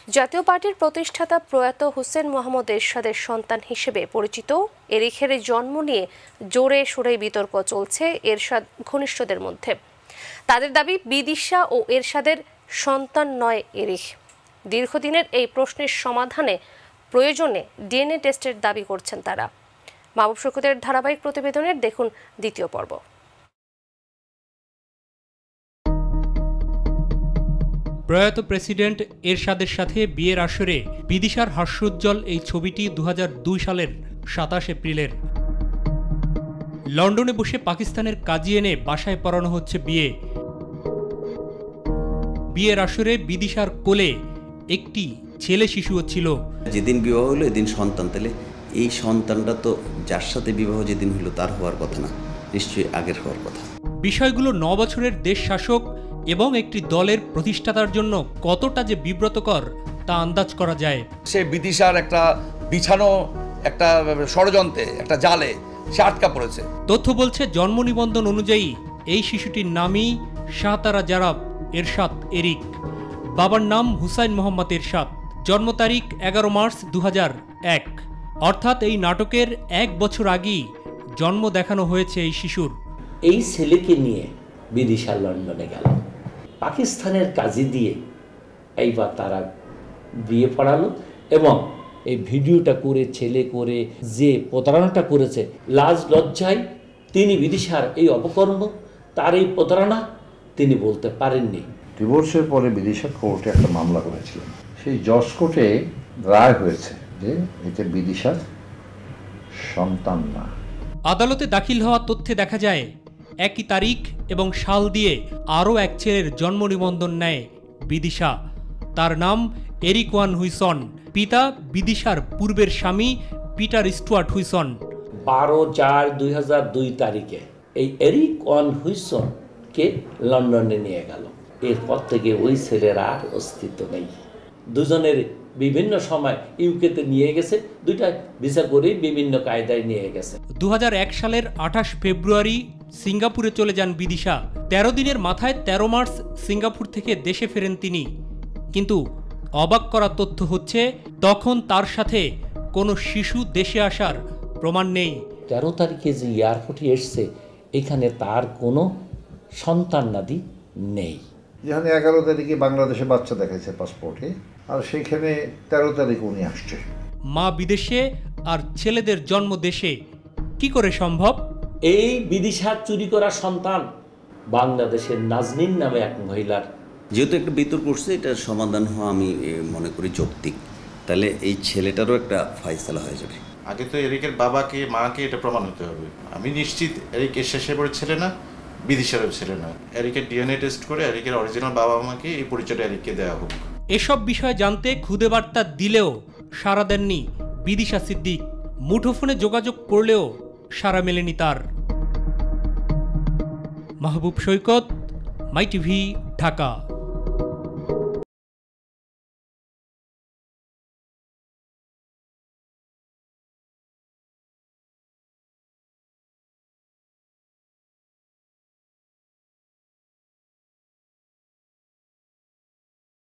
জাতীয় পার্টির প্রতিষ্ঠাতা প্রয়াত হোসেন মোহাম্মদ এরশাদের সন্তান হিসেবে পরিচিত এরিকের জন্ম নিয়ে জোরে সোরে বিতর্ক চলছে এরশাদ ঘনিষ্ঠদের মধ্যে। তাদের দাবি বিদিশা ও এরশাদের সন্তান নয় এরিক। দীর্ঘদিনের এই প্রশ্নের সমাধানে প্রয়োজনে ডিএনএ টেস্টের দাবি করছেন তারা। মাহবুব সৈকতের ধারাবাহিক প্রতিবেদনের দেখুন দ্বিতীয় পর্ব। প্রয়াত প্রেসিডেন্ট এরশাদের সাথে বিয়ের আসরে বিদিশার হাস্যোজ্জ্বল এই ছবিটি 2002 সালের 27 এপ্রিলের। লন্ডনে বসে পাকিস্তানের কাজী এনে বাসায় পড়ানো হচ্ছে বিয়ে। বিয়ের আসরে বিদিশার কোলে একটি ছেলে শিশুও ছিল। যেদিন বিবাহ হলো এদিন সন্তান, তাহলে এই সন্তানটা তো যার সাথে বিবাহ যেদিন হলো তার হওয়ার কথা না, নিশ্চয়ই আগের হওয়ার কথা। বিষয়গুলো 9 বছরের দেশ শাসক এবং একটি দলের প্রতিষ্ঠাতার জন্য কতটা যে বিব্রতকর তা আন্দাজ করা যায়। সে বিদিশার একটা বিছানো একটা ষড়যন্ত্রে, একটা জালে সে আটকা পড়েছে। তথ্য বলছে জন্ম নিবন্ধন অনুযায়ী এই শিশুটির নামই শাহতারা জারাব এরশাদ এরিক। বাবার নাম হুসাইন মোহাম্মদ এরশাদ। জন্ম তারিখ 11 মার্চ 2001। অর্থাৎ এই নাটকের 1 বছর আগেই জন্ম দেখানো হয়েছে এই শিশুর। এই ছেলেকে নিয়ে বিদিশা লন্ডনে গেল, পাকিস্তানের কাজী দিয়ে এইবার তারা বিয়ে পড়ালো এবং এই ভিডিওটা করে ছেলে করে যে প্রতারণাটা করেছে, লাজ লজ্জায় তিনি বিদিশার এই অপকর্ম, তার এই প্রতারণা তিনি বলতে পারেননি। ডিভোর্সের পরে বিদিশা কোর্টে একটা মামলা করেছিলেন। সেই জজ কোর্টে রায় হয়েছে যে এটা বিদিশার সন্তান না। আদালতে দাখিল হওয়া তথ্যে দেখা যায় একই তারিখ এবং সাল দিয়ে আরও এক ছেলের জন্ম নিবন্ধন নেয় বিদিশা। তার নাম এরিক ওয়ান হুইসন। পিতা বিদিশার পূর্বের স্বামী পিটার স্টুয়ার্ট হুইসন। 12/4/2002 তারিখে এই এরিক ওয়ান হুইসনকে লন্ডনে নিয়ে গেল। এরপর থেকে ওই ছেলের আর অস্তিত্ব নেই। দুজনের বিভিন্ন সময় ইউকেতে নিয়ে গেছে, দুইটা ভিসা করেই বিভিন্ন কায়দায় নিয়ে গেছে। 2001 সালের 28 ফেব্রুয়ারি সিঙ্গাপুরে চলে যান বিদিশা। 13 দিনের মাথায় 13 মার্চ সিঙ্গাপুর থেকে দেশে ফেরেন তিনি। কিন্তু অবাক করা তথ্য হচ্ছে তখন তার সাথে কোনো শিশু দেশে আসার প্রমাণ নেই। 13 তারিখে যে এয়ারপোর্টে এসছে, এখানে তার কোনো সন্তানাদি নেই। যেখানে 11 তারিখে বাংলাদেশে বাচ্চা দেখাইছে পাসপোর্টে, আর সেইখানে 13 তারিখ উনি আসছে। মা বিদেশে আর ছেলেদের জন্ম দেশে, কি করে সম্ভব? এই বিদিশার চুরি করা সন্তান বাংলাদেশের নাজনীন নামে এক মহিলার। যেহেতু একটা বিতর্ক করছে, এটার সমাধান হওয়া আমি মনে করি যৌক্তিক। তাহলে এই ছেলেটারও একটা ফায়সালা হয়ে যাবে। আগে তো এরিকের বাবাকে মাকে এটা প্রমাণ হতে হবে। আমি নিশ্চিত এরিক শেষের ছেলে না, বিদিশারও ছেলে না। এরিকের ডিএনএ টেস্ট করে এরিকের অরিজিনাল বাবা মাকে এই পরিচয়টা এরিককে দেওয়া হোক। এসব বিষয় জানতে খুদে বার্তা দিলেও সাড়া দেননি বিদিশা সিদ্দিক। মুঠোফোনে যোগাযোগ করলেও সাড়া মেলেনি তার। Mahbub Saikat, my TV, Dhaka.